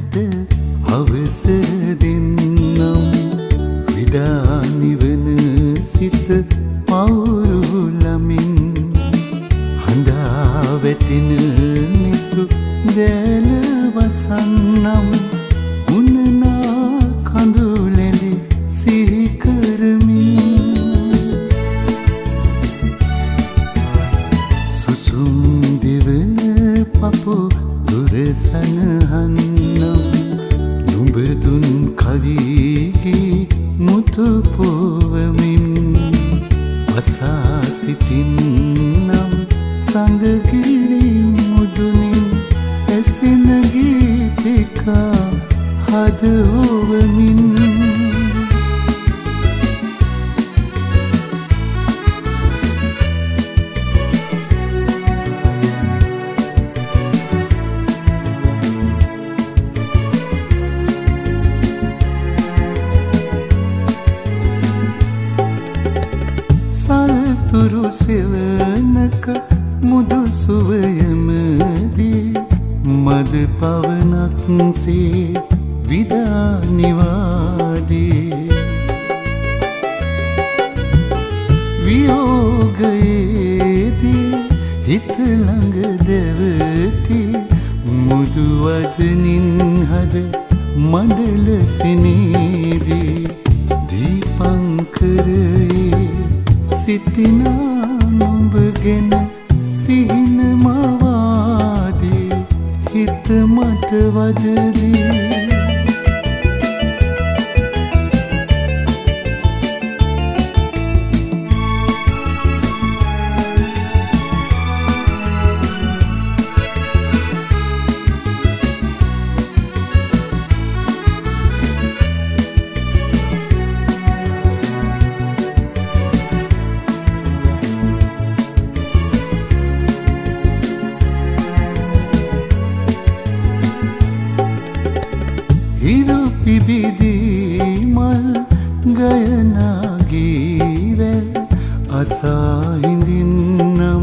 අවසර දෙන්නම් විඩා නිවන සිත පවුරු ළමින් හඬා වැටෙන නිතු දැල වසන්නම් උනනා කඳුලැලි සිහි කරමින් සුසුම් දෙවන පපු දුර සනහන්නම් නුඹ දුන් කවිගේ මුතු පොවමින් වසා සිටින්නම් සඳගිරි මුදුනින් ඇසෙන ගීතිකා හද ඔවමින් සල්තුරු සෙවනක මුදු සුවයමදී මද පවනක් සේ විදා නිවාදී වියෝගයේදී හිත ළඟ දැවටි මුදු වදනින් හද මඩල සිනීදී දීපංකරයේ සිටිනා නුඹ ගෙන සිහින මවාදී හිත මට වදදී හිරු පිබිදී මල් ගයනා ගීවැල් අසා හිඳින්නම්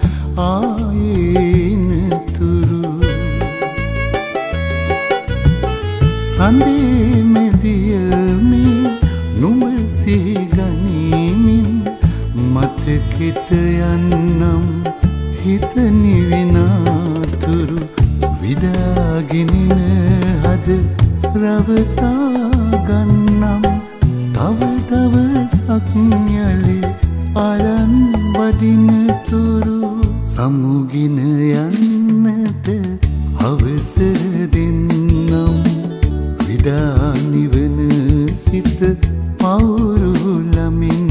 ආයෙනතුරු සඳේ මෙදියමින් නුඹ සිහි ගනිමින් මතකෙට යන්නම් හිත නිවිනාතුරු විඩාගිනින හද රවතා ගන්නම් තව දවසක් යලි අරන් වඩින තුරු සමුගෙන යන්නට අවසර දෙන්නම් විඩා නිවන සිත පවුරු ළමින්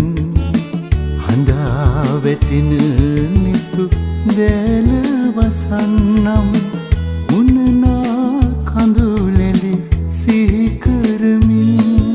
හඬා වැටෙන නිතු දැල වසන්නම් උනනා කඳුලැලි සිහි කරමින්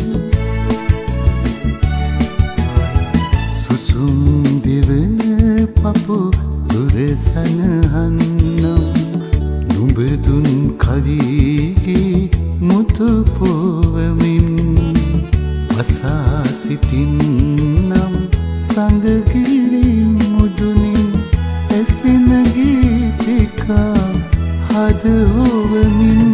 සුසුම් දෙවන පපු දුර සනහන්නම් නුඹ දුන් කවිගේ මුතු පොවමින් වසා සිටින්නම් සඳගිරි මුදුනින් ඇසෙන ගීතිකා හද ඔවමින්